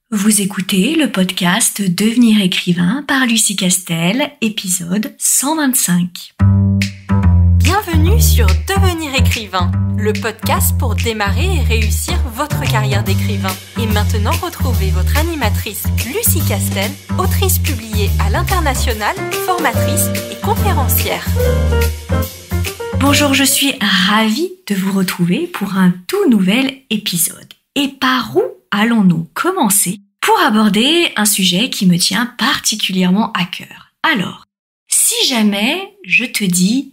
Vous écoutez le podcast Devenir écrivain par Lucie Castel, épisode 125. Bienvenue sur Devenir écrivain, le podcast pour démarrer et réussir votre carrière d'écrivain. Et maintenant, retrouvez votre animatrice Lucie Castel, autrice publiée à l'international, formatrice et conférencière. Bonjour, je suis ravie de vous retrouver pour un tout nouvel épisode. Et par où allons-nous commencer pour aborder un sujet qui me tient particulièrement à cœur? Alors, si jamais je te dis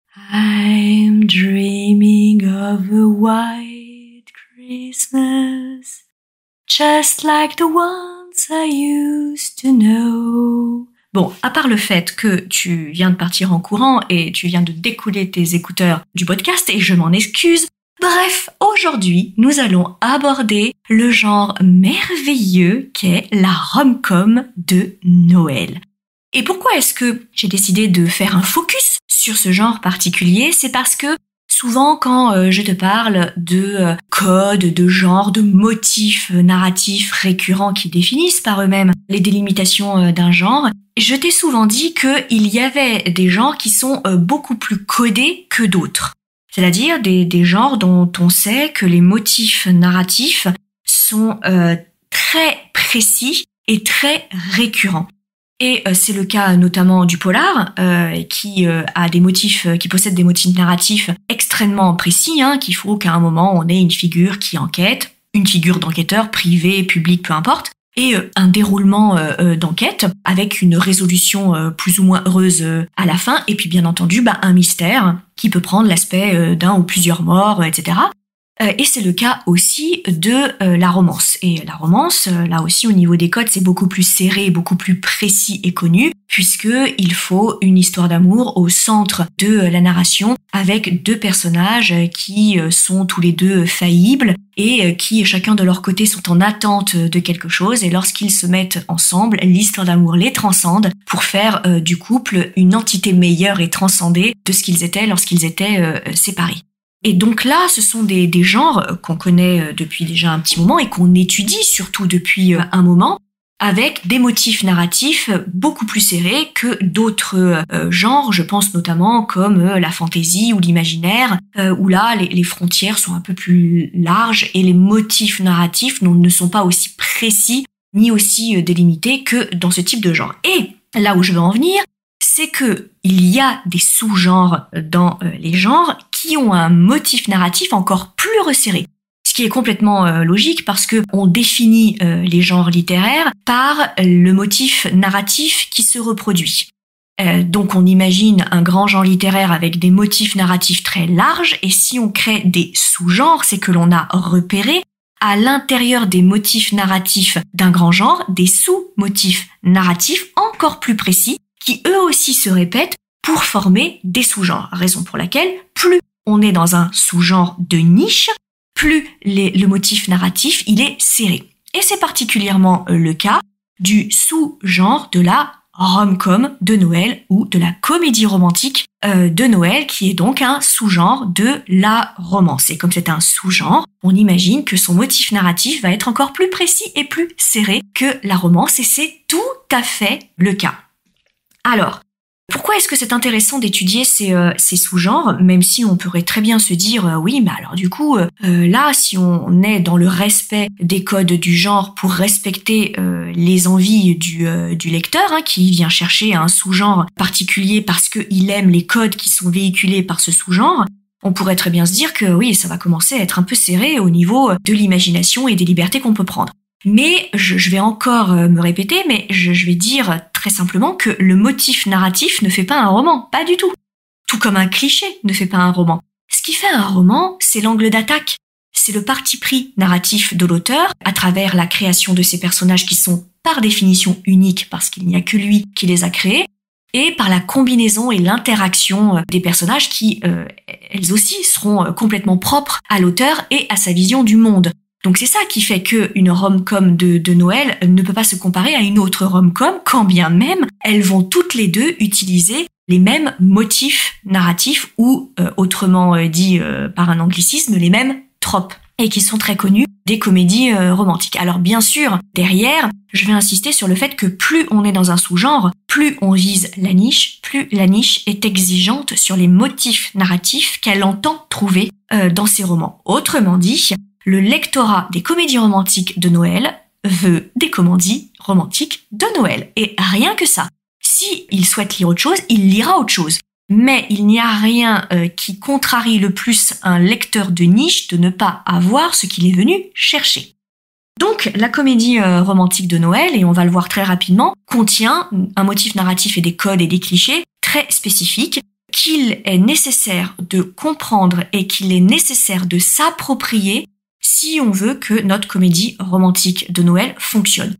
I'm dreaming of a white Christmas, just like the ones I used to know. Bon, à part le fait que tu viens de partir en courant et tu viens de découler tes écouteurs du podcast et je m'en excuse, bref, aujourd'hui, nous allons aborder le genre merveilleux qu'est la rom-com de Noël. Et pourquoi est-ce que j'ai décidé de faire un focus sur ce genre particulier? C'est parce que souvent quand je te parle de codes, de genres, de motifs narratifs récurrents qui définissent par eux-mêmes les délimitations d'un genre, je t'ai souvent dit qu'il y avait des genres qui sont beaucoup plus codés que d'autres. C'est-à-dire des genres dont on sait que les motifs narratifs sont très précis et très récurrents. Et c'est le cas notamment du polar, qui a des motifs, qui possède des motifs narratifs extrêmement précis, qu'il faut qu'à un moment on ait une figure qui enquête, une figure d'enquêteur privé, public, peu importe, et un déroulement d'enquête avec une résolution plus ou moins heureuse à la fin, et puis bien entendu un mystère qui peut prendre l'aspect d'un ou plusieurs morts, etc. Et c'est le cas aussi de la romance. Et la romance, là aussi au niveau des codes, c'est beaucoup plus serré, beaucoup plus précis et connu, puisqu'il faut une histoire d'amour au centre de la narration, avec deux personnages qui sont tous les deux faillibles et qui, chacun de leur côté, sont en attente de quelque chose. Et lorsqu'ils se mettent ensemble, l'histoire d'amour les transcende pour faire du couple une entité meilleure et transcendée de ce qu'ils étaient lorsqu'ils étaient séparés. Et donc là, ce sont des genres qu'on connaît depuis déjà un petit moment et qu'on étudie surtout depuis un moment, avec des motifs narratifs beaucoup plus serrés que d'autres genres, je pense notamment comme la fantasy ou l'imaginaire, où là, les frontières sont un peu plus larges et les motifs narratifs ne sont pas aussi précis ni aussi délimités que dans ce type de genre. Et là où je veux en venir, c'est que il y a des sous-genres dans les genres qui ont un motif narratif encore plus resserré. Ce qui est complètement logique parce que on définit les genres littéraires par le motif narratif qui se reproduit. Donc on imagine un grand genre littéraire avec des motifs narratifs très larges, et si on crée des sous-genres, c'est que l'on a repéré à l'intérieur des motifs narratifs d'un grand genre des sous-motifs narratifs encore plus précis qui eux aussi se répètent pour former des sous-genres. Raison pour laquelle plus on est dans un sous-genre de niche, plus le motif narratif il est serré. Et c'est particulièrement le cas du sous-genre de la rom-com de Noël ou de la comédie romantique de Noël, qui est donc un sous-genre de la romance. Et comme c'est un sous-genre, on imagine que son motif narratif va être encore plus précis et plus serré que la romance, et c'est tout à fait le cas. Alors, pourquoi est-ce que c'est intéressant d'étudier ces sous-genres, même si on pourrait très bien se dire oui, mais alors du coup, là, si on est dans le respect des codes du genre pour respecter les envies du lecteur, qui vient chercher un sous-genre particulier parce qu'il aime les codes qui sont véhiculés par ce sous-genre, on pourrait très bien se dire que oui, ça va commencer à être un peu serré au niveau de l'imagination et des libertés qu'on peut prendre. Mais je vais encore me répéter, mais je vais dire très simplement que le motif narratif ne fait pas un roman, pas du tout. Tout comme un cliché ne fait pas un roman. Ce qui fait un roman, c'est l'angle d'attaque. C'est le parti pris narratif de l'auteur à travers la création de ces personnages qui sont par définition uniques parce qu'il n'y a que lui qui les a créés, et par la combinaison et l'interaction des personnages qui, elles aussi, seront complètement propres à l'auteur et à sa vision du monde. Donc c'est ça qui fait qu'une rom-com de Noël ne peut pas se comparer à une autre rom-com, quand bien même elles vont toutes les deux utiliser les mêmes motifs narratifs ou, autrement dit par un anglicisme, les mêmes tropes, et qui sont très connus des comédies romantiques. Alors bien sûr, derrière, je vais insister sur le fait que plus on est dans un sous-genre, plus on vise la niche, plus la niche est exigeante sur les motifs narratifs qu'elle entend trouver dans ses romans. Autrement dit, le lectorat des comédies romantiques de Noël veut des comédies romantiques de Noël. Et rien que ça. Si il souhaite lire autre chose, il lira autre chose. Mais il n'y a rien qui contrarie le plus un lecteur de niche de ne pas avoir ce qu'il est venu chercher. Donc, la comédie romantique de Noël, et on va le voir très rapidement, contient un motif narratif et des codes et des clichés très spécifiques qu'il est nécessaire de comprendre et qu'il est nécessaire de s'approprier si on veut que notre comédie romantique de Noël fonctionne.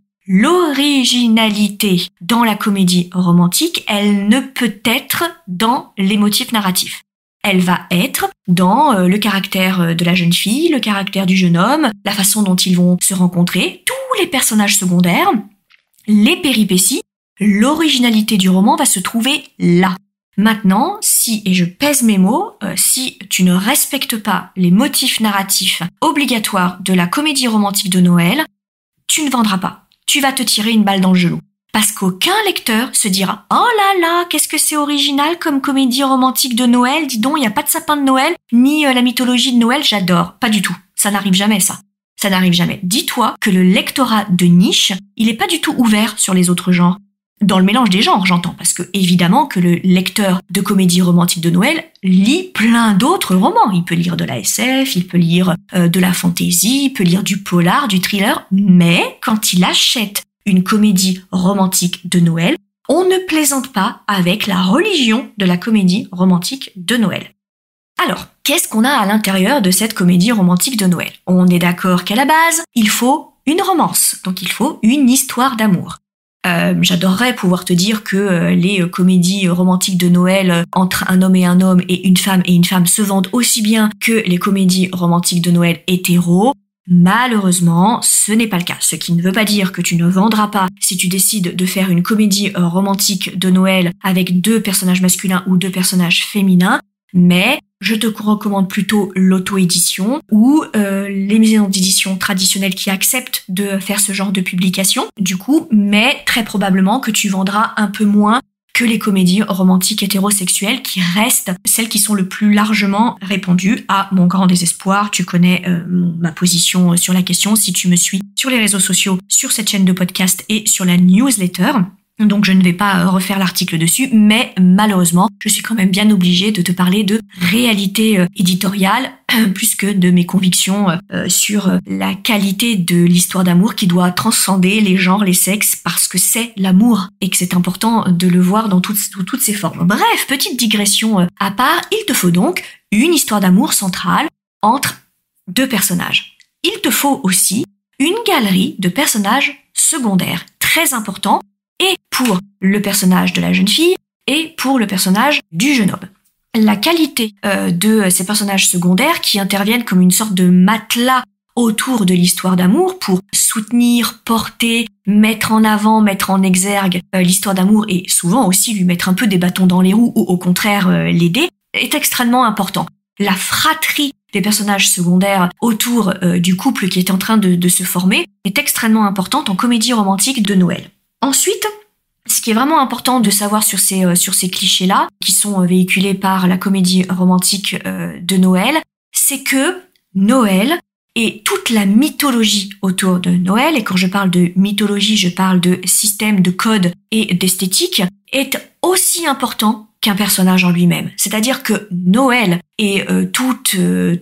L'originalité dans la comédie romantique, elle ne peut être dans les motifs narratifs. Elle va être dans le caractère de la jeune fille, le caractère du jeune homme, la façon dont ils vont se rencontrer, tous les personnages secondaires, les péripéties. L'originalité du roman va se trouver là. Maintenant, si, et je pèse mes mots, si tu ne respectes pas les motifs narratifs obligatoires de la comédie romantique de Noël, tu ne vendras pas. Tu vas te tirer une balle dans le genou. Parce qu'aucun lecteur se dira « Oh là là, qu'est-ce que c'est original comme comédie romantique de Noël, dis donc, il n'y a pas de sapin de Noël, ni la mythologie de Noël, j'adore. » Pas du tout. Ça n'arrive jamais, ça. Ça n'arrive jamais. Dis-toi que le lectorat de niche, il n'est pas du tout ouvert sur les autres genres. Dans le mélange des genres, j'entends, parce que évidemment que le lecteur de comédie romantique de Noël lit plein d'autres romans. Il peut lire de la SF, il peut lire de la fantasy, il peut lire du polar, du thriller, mais quand il achète une comédie romantique de Noël, on ne plaisante pas avec la religion de la comédie romantique de Noël. Alors, qu'est-ce qu'on a à l'intérieur de cette comédie romantique de Noël ? On est d'accord qu'à la base, il faut une romance, donc il faut une histoire d'amour. J'adorerais pouvoir te dire que les comédies romantiques de Noël entre un homme et une femme se vendent aussi bien que les comédies romantiques de Noël hétéros. Malheureusement, ce n'est pas le cas. Ce qui ne veut pas dire que tu ne vendras pas si tu décides de faire une comédie romantique de Noël avec 2 personnages masculins ou 2 personnages féminins, mais je te recommande plutôt l'auto-édition ou les maisons d'édition traditionnelles qui acceptent de faire ce genre de publication, du coup, mais très probablement que tu vendras un peu moins que les comédies romantiques hétérosexuelles qui restent celles qui sont le plus largement répandues, à mon grand désespoir. Tu connais ma position sur la question si tu me suis sur les réseaux sociaux, sur cette chaîne de podcast et sur la newsletter. Donc je ne vais pas refaire l'article dessus, mais malheureusement, je suis quand même bien obligée de te parler de réalité éditoriale, plus que de mes convictions sur la qualité de l'histoire d'amour qui doit transcender les genres, les sexes, parce que c'est l'amour et que c'est important de le voir dans toutes ses formes. Bref, petite digression à part, il te faut donc une histoire d'amour centrale entre 2 personnages. Il te faut aussi une galerie de personnages secondaires, très importants, et pour le personnage de la jeune fille et pour le personnage du jeune homme. La qualité de ces personnages secondaires qui interviennent comme une sorte de matelas autour de l'histoire d'amour pour soutenir, porter, mettre en avant, mettre en exergue l'histoire d'amour et souvent aussi lui mettre un peu des bâtons dans les roues ou au contraire l'aider, est extrêmement important. La fratrie des personnages secondaires autour du couple qui est en train de se former est extrêmement importante en comédie romantique de Noël. Ensuite, ce qui est vraiment important de savoir sur ces clichés-là, qui sont véhiculés par la comédie romantique de Noël, c'est que Noël et toute la mythologie autour de Noël, et quand je parle de mythologie, je parle de système, de code et d'esthétique, est aussi important qu'un personnage en lui-même. C'est-à-dire que Noël et toute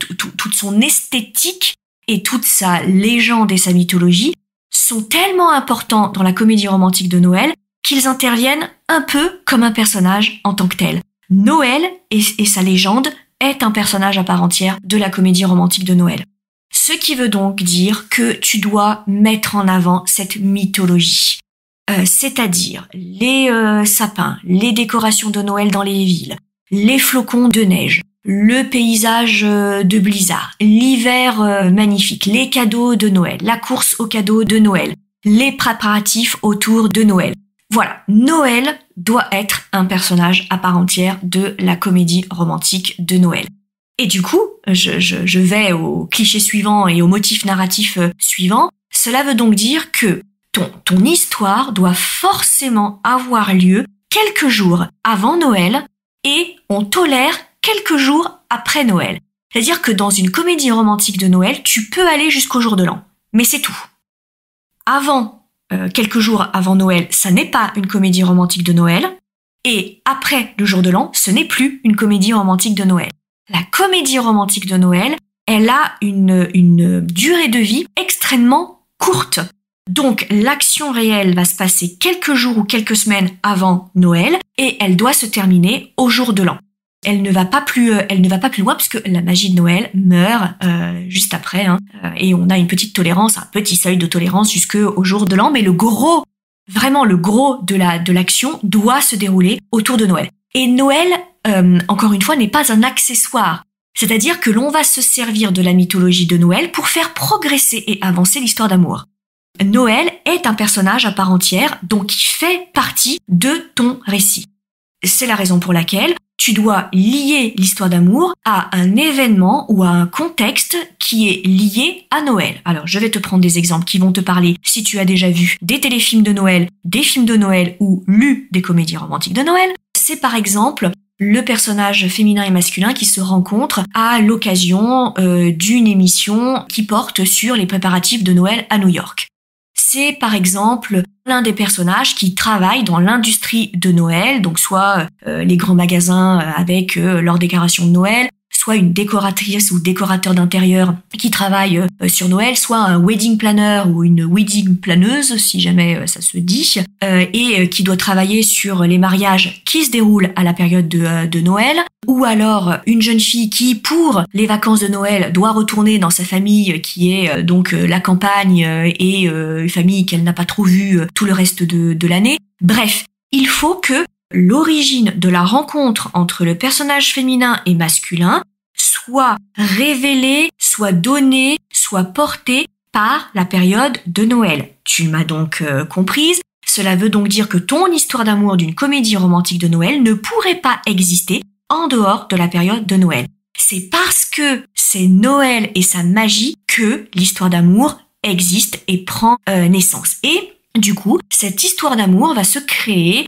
son esthétique et toute sa légende et sa mythologie sont tellement importants dans la comédie romantique de Noël qu'ils interviennent un peu comme un personnage en tant que tel. Noël et sa légende est un personnage à part entière de la comédie romantique de Noël. Ce qui veut donc dire que tu dois mettre en avant cette mythologie. C'est-à-dire les sapins, les décorations de Noël dans les villes, les flocons de neige, le paysage de blizzard, l'hiver magnifique, les cadeaux de Noël, la course aux cadeaux de Noël, les préparatifs autour de Noël. Voilà, Noël doit être un personnage à part entière de la comédie romantique de Noël. Et du coup, je vais au cliché suivant et au motif narratif suivant. Cela veut donc dire que ton histoire doit forcément avoir lieu quelques jours avant Noël et on tolère quelques jours après Noël. C'est-à-dire que dans une comédie romantique de Noël, tu peux aller jusqu'au jour de l'an. Mais c'est tout. Quelques jours avant Noël, ça n'est pas une comédie romantique de Noël. Et après le jour de l'an, ce n'est plus une comédie romantique de Noël. La comédie romantique de Noël, elle a une durée de vie extrêmement courte. Donc, l'action réelle va se passer quelques jours ou quelques semaines avant Noël et elle doit se terminer au jour de l'an. Elle ne va pas plus loin parce que la magie de Noël meurt juste après, et on a une petite tolérance, un petit seuil de tolérance jusqu'au jour de l'an, mais le gros de l'action doit se dérouler autour de Noël. Et Noël, encore une fois, n'est pas un accessoire. C'est-à-dire que l'on va se servir de la mythologie de Noël pour faire progresser et avancer l'histoire d'amour. Noël est un personnage à part entière, donc qui fait partie de ton récit. C'est la raison pour laquelle tu dois lier l'histoire d'amour à un événement ou à un contexte qui est lié à Noël. Alors, je vais te prendre des exemples qui vont te parler si tu as déjà vu des téléfilms de Noël, des films de Noël ou lu des comédies romantiques de Noël. C'est par exemple le personnage féminin et masculin qui se rencontrent à l'occasion d'une émission qui porte sur les préparatifs de Noël à New York. C'est par exemple l'un des personnages qui travaille dans l'industrie de Noël, donc soit les grands magasins avec leurs décorations de Noël, soit une décoratrice ou décorateur d'intérieur qui travaille sur Noël, soit un wedding planner ou une wedding planeuse, si jamais ça se dit, et qui doit travailler sur les mariages qui se déroulent à la période de Noël, ou alors une jeune fille qui, pour les vacances de Noël, doit retourner dans sa famille qui est donc la campagne et une famille qu'elle n'a pas trop vue tout le reste de l'année. Bref, il faut que l'origine de la rencontre entre le personnage féminin et masculin soit révélée, soit donnée, soit portée par la période de Noël. Tu m'as donc comprise. Cela veut donc dire que ton histoire d'amour d'une comédie romantique de Noël ne pourrait pas exister en dehors de la période de Noël. C'est parce que c'est Noël et sa magie que l'histoire d'amour existe et prend naissance. Et du coup, cette histoire d'amour va se créer,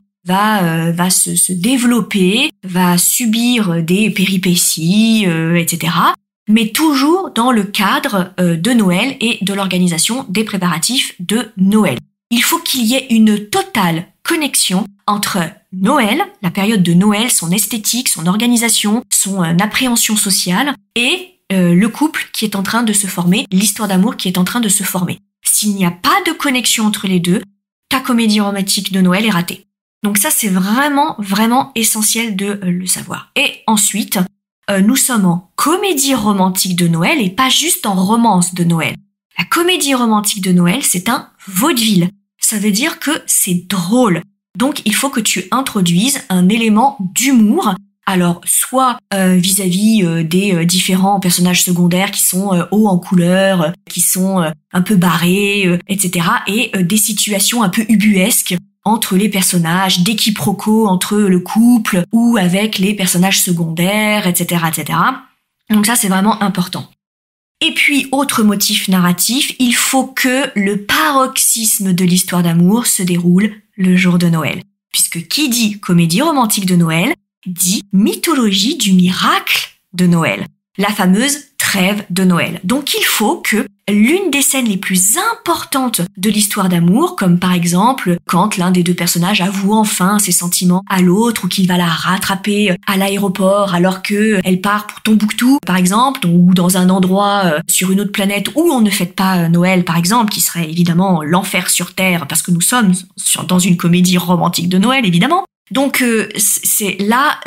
va se développer, va subir des péripéties, etc. Mais toujours dans le cadre de Noël et de l'organisation des préparatifs de Noël. Il faut qu'il y ait une totale connexion entre Noël, la période de Noël, son esthétique, son organisation, son appréhension sociale et le couple qui est en train de se former, l'histoire d'amour qui est en train de se former. S'il n'y a pas de connexion entre les deux, ta comédie romantique de Noël est ratée. Donc ça, c'est vraiment, vraiment essentiel de le savoir. Et ensuite, nous sommes en comédie romantique de Noël et pas juste en romance de Noël. La comédie romantique de Noël, c'est un vaudeville. Ça veut dire que c'est drôle. Donc, il faut que tu introduises un élément d'humour. Alors, soit vis-à-vis des différents personnages secondaires qui sont hauts en couleur, qui sont un peu barrés, etc. Et des situations un peu ubuesques entre les personnages, des quiproquos entre le couple ou avec les personnages secondaires, etc., etc. Donc ça, c'est vraiment important. Et puis, autre motif narratif, il faut que le paroxysme de l'histoire d'amour se déroule le jour de Noël. Puisque qui dit comédie romantique de Noël, dit mythologie du miracle de Noël. La fameuse trêve de Noël. Donc il faut que l'une des scènes les plus importantes de l'histoire d'amour, comme par exemple quand l'un des deux personnages avoue enfin ses sentiments à l'autre ou qu'il va la rattraper à l'aéroport alors que elle part pour Tombouctou par exemple, ou dans un endroit sur une autre planète où on ne fête pas Noël par exemple, qui serait évidemment l'enfer sur Terre parce que nous sommes dans une comédie romantique de Noël évidemment. Donc c'est là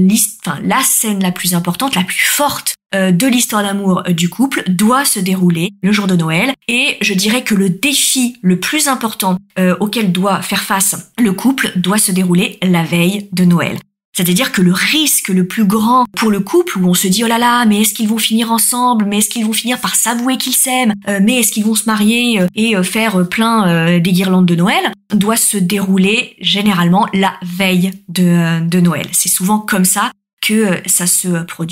la scène la plus importante, la plus forte de l'histoire d'amour du couple doit se dérouler le jour de Noël. Et je dirais que le défi le plus important auquel doit faire face le couple doit se dérouler la veille de Noël. C'est-à-dire que le risque le plus grand pour le couple, où on se dit « Oh là là, mais est-ce qu'ils vont finir ensemble? Mais est-ce qu'ils vont finir par s'avouer qu'ils s'aiment? Mais est-ce qu'ils vont se marier et faire plein des guirlandes de Noël ?» doit se dérouler généralement la veille de Noël. C'est souvent comme ça que ça se produit.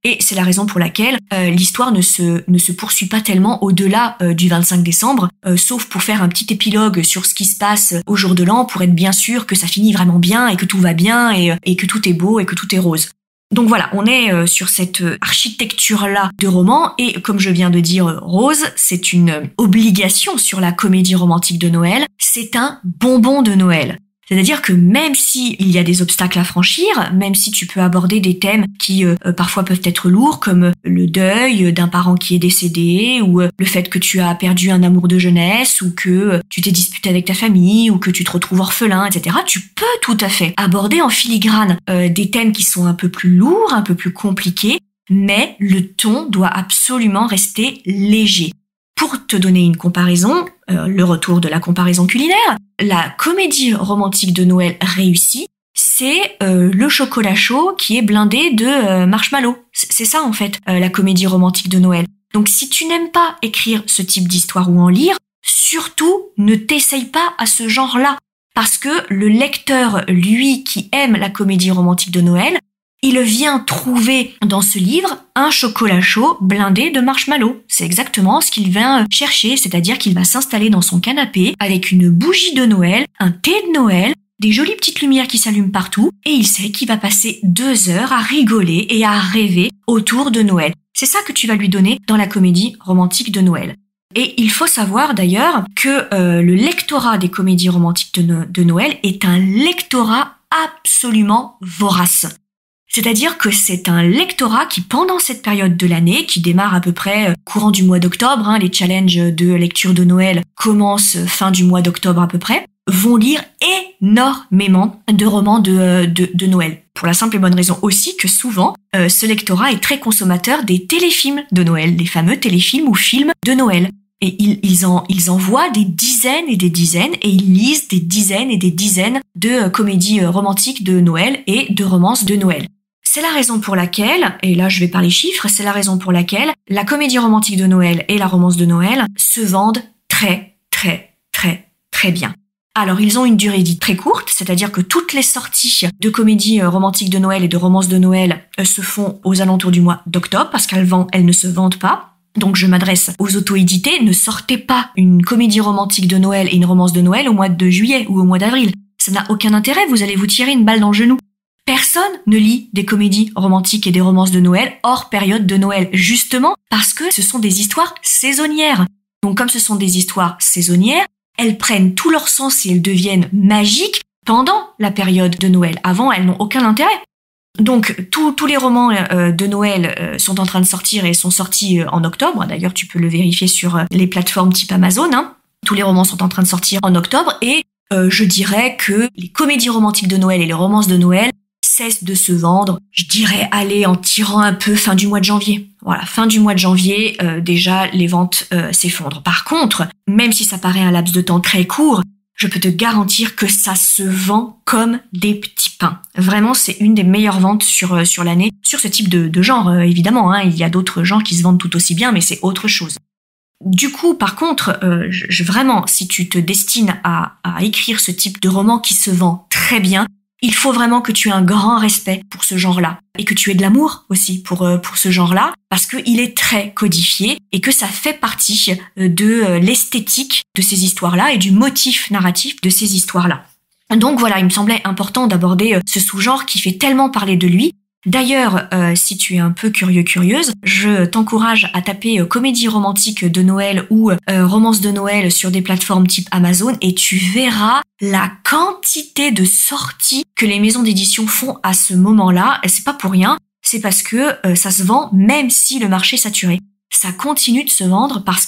Et c'est la raison pour laquelle l'histoire ne se poursuit pas tellement au-delà du 25 décembre, sauf pour faire un petit épilogue sur ce qui se passe au jour de l'an, pour être bien sûr que ça finit vraiment bien et que tout va bien et que tout est beau et que tout est rose. Donc voilà, on est sur cette architecture-là de roman et comme je viens de dire, rose, c'est une obligation sur la comédie romantique de Noël, c'est un bonbon de Noël. C'est-à-dire que même s'il y a des obstacles à franchir, même si tu peux aborder des thèmes qui parfois peuvent être lourds, comme le deuil d'un parent qui est décédé, ou le fait que tu as perdu un amour de jeunesse, ou que tu t'es disputé avec ta famille, ou que tu te retrouves orphelin, etc., tu peux tout à fait aborder en filigrane des thèmes qui sont un peu plus lourds, un peu plus compliqués, mais le ton doit absolument rester léger. Pour te donner une comparaison, le retour de la comparaison culinaire, la comédie romantique de Noël réussie, c'est le chocolat chaud qui est blindé de marshmallow. C'est ça en fait, la comédie romantique de Noël. Donc si tu n'aimes pas écrire ce type d'histoire ou en lire, surtout ne t'essaye pas à ce genre-là. Parce que le lecteur, lui, qui aime la comédie romantique de Noël, il vient trouver dans ce livre un chocolat chaud blindé de marshmallow. C'est exactement ce qu'il vient chercher, c'est-à-dire qu'il va s'installer dans son canapé avec une bougie de Noël, un thé de Noël, des jolies petites lumières qui s'allument partout, et il sait qu'il va passer 2 heures à rigoler et à rêver autour de Noël. C'est ça que tu vas lui donner dans la comédie romantique de Noël. Et il faut savoir d'ailleurs que le lectorat des comédies romantiques de Noël est un lectorat absolument vorace. C'est-à-dire que c'est un lectorat qui, pendant cette période de l'année, qui démarre à peu près courant du mois d'octobre, les challenges de lecture de Noël commencent fin du mois d'octobre à peu près, vont lire énormément de romans de Noël. Pour la simple et bonne raison aussi que souvent, ce lectorat est très consommateur des téléfilms de Noël, des fameux téléfilms ou films de Noël. Et ils en voient des dizaines et des dizaines, et ils lisent des dizaines et des dizaines de comédies romantiques de Noël et de romances de Noël. C'est la raison pour laquelle, et là je vais parler chiffres, c'est la raison pour laquelle la comédie romantique de Noël et la romance de Noël se vendent très, très, très, très bien. Alors ils ont une durée dite très courte, c'est-à-dire que toutes les sorties de comédies romantiques de Noël et de romances de Noël se font aux alentours du mois d'octobre, parce qu'elles ne se vendent pas. Donc je m'adresse aux auto-édités, ne sortez pas une comédie romantique de Noël et une romance de Noël au mois de juillet ou au mois d'avril. Ça n'a aucun intérêt, vous allez vous tirer une balle dans le genou. Personne ne lit des comédies romantiques et des romances de Noël hors période de Noël, justement parce que ce sont des histoires saisonnières. Donc comme ce sont des histoires saisonnières, elles prennent tout leur sens et elles deviennent magiques pendant la période de Noël. Avant, elles n'ont aucun intérêt. Donc tous les romans de Noël sont en train de sortir et sont sortis en octobre. D'ailleurs, tu peux le vérifier sur les plateformes type Amazon. Tous les romans sont en train de sortir en octobre et je dirais que les comédies romantiques de Noël et les romances de Noël cesse de se vendre, je dirais, aller en tirant un peu fin du mois de janvier. Voilà, fin du mois de janvier, déjà, les ventes s'effondrent. Par contre, même si ça paraît un laps de temps très court, je peux te garantir que ça se vend comme des petits pains. Vraiment, c'est une des meilleures ventes sur l'année, sur ce type de genre, évidemment. Il y a d'autres genres qui se vendent tout aussi bien, mais c'est autre chose. Du coup, par contre, vraiment, si tu te destines à écrire ce type de roman qui se vend très bien, il faut vraiment que tu aies un grand respect pour ce genre-là et que tu aies de l'amour aussi pour ce genre-là parce qu'il est très codifié et que ça fait partie de l'esthétique de ces histoires-là et du motif narratif de ces histoires-là. Donc voilà, il me semblait important d'aborder ce sous-genre qui fait tellement parler de lui. D'ailleurs, si tu es un peu curieuse, je t'encourage à taper comédie romantique de Noël ou romance de Noël sur des plateformes type Amazon et tu verras la quantité de sorties que les maisons d'édition font à ce moment-là. Et c'est pas pour rien, c'est parce que ça se vend même si le marché est saturé. Ça continue de se vendre parce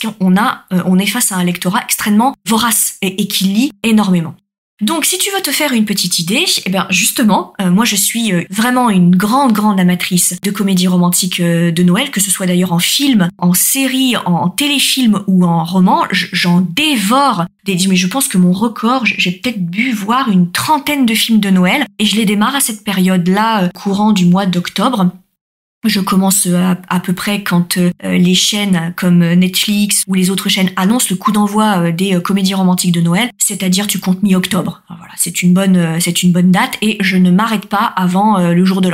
on est face à un lectorat extrêmement vorace et qui lit énormément. Donc, si tu veux te faire une petite idée, justement, moi je suis vraiment une grande amatrice de comédies romantiques de Noël, que ce soit d'ailleurs en film, en série, en téléfilm ou en roman, j'en dévore mais je pense que mon record, j'ai peut-être dû voir une 30aine de films de Noël, et je les démarre à cette période-là, courant du mois d'octobre. Je commence à peu près quand les chaînes comme Netflix ou les autres chaînes annoncent le coup d'envoi des comédies romantiques de Noël, c'est-à-dire tu comptes mi-octobre. Voilà, c'est une bonne date et je ne m'arrête pas avant le jour de l'an.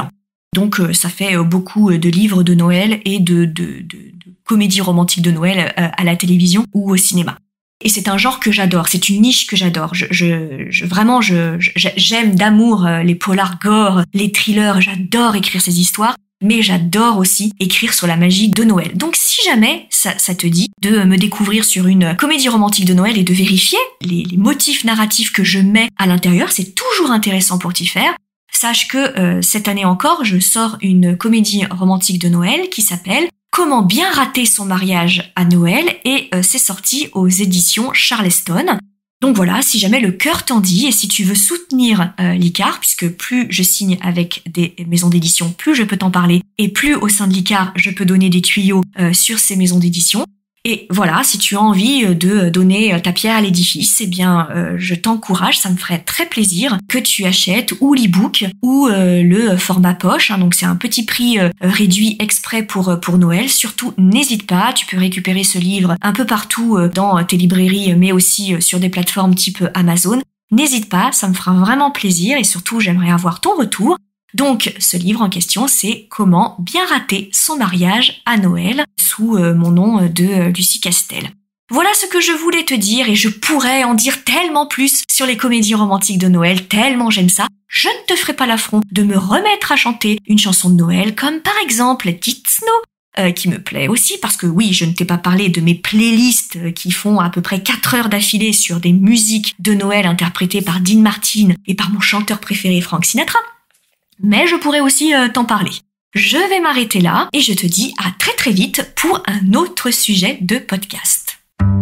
Donc ça fait beaucoup de livres de Noël et de comédies romantiques de Noël à la télévision ou au cinéma. Et c'est un genre que j'adore, c'est une niche que j'adore. Vraiment, j'aime d'amour les polars gore, les thrillers, j'adore écrire ces histoires, mais j'adore aussi écrire sur la magie de Noël. Donc si jamais ça te dit de me découvrir sur une comédie romantique de Noël et de vérifier les motifs narratifs que je mets à l'intérieur, c'est toujours intéressant pour t'y faire. Sache que cette année encore, je sors une comédie romantique de Noël qui s'appelle Comment bien rater son mariage à Noël et c'est sorti aux éditions Charleston. Donc voilà, si jamais le cœur t'en dit et si tu veux soutenir l'ICAR, puisque plus je signe avec des maisons d'édition, plus je peux t'en parler et plus au sein de l'ICAR, je peux donner des tuyaux sur ces maisons d'édition. Et voilà, si tu as envie de donner ta pierre à l'édifice, eh bien, je t'encourage, ça me ferait très plaisir que tu achètes ou l'e-book ou le format poche. Hein, donc c'est un petit prix réduit exprès pour Noël. Surtout, n'hésite pas, tu peux récupérer ce livre un peu partout dans tes librairies, mais aussi sur des plateformes type Amazon. N'hésite pas, ça me fera vraiment plaisir et surtout, j'aimerais avoir ton retour. Donc, ce livre en question, c'est Comment bien rater son mariage à Noël, sous mon nom de Lucie Castel. Voilà ce que je voulais te dire et je pourrais en dire tellement plus sur les comédies romantiques de Noël, tellement j'aime ça. Je ne te ferai pas l'affront de me remettre à chanter une chanson de Noël, comme par exemple It Snow, qui me plaît aussi parce que oui, je ne t'ai pas parlé de mes playlists qui font à peu près 4 heures d'affilée sur des musiques de Noël interprétées par Dean Martin et par mon chanteur préféré Frank Sinatra. Mais je pourrais aussi t'en parler. Je vais m'arrêter là et je te dis à très très vite pour un autre sujet de podcast.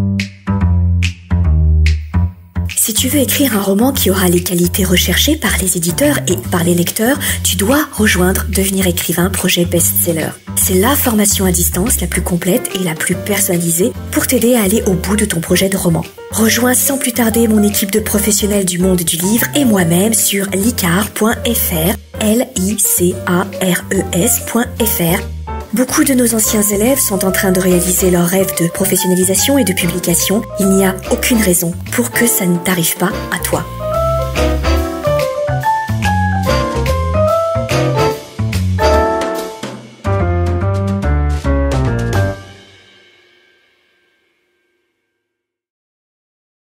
Si tu veux écrire un roman qui aura les qualités recherchées par les éditeurs et par les lecteurs, tu dois rejoindre Devenir écrivain projet best-seller. C'est la formation à distance la plus complète et la plus personnalisée pour t'aider à aller au bout de ton projet de roman. Rejoins sans plus tarder mon équipe de professionnels du monde du livre et moi-même sur licares.fr, licares.fr. Beaucoup de nos anciens élèves sont en train de réaliser leur rêve de professionnalisation et de publication. Il n'y a aucune raison pour que ça ne t'arrive pas à toi.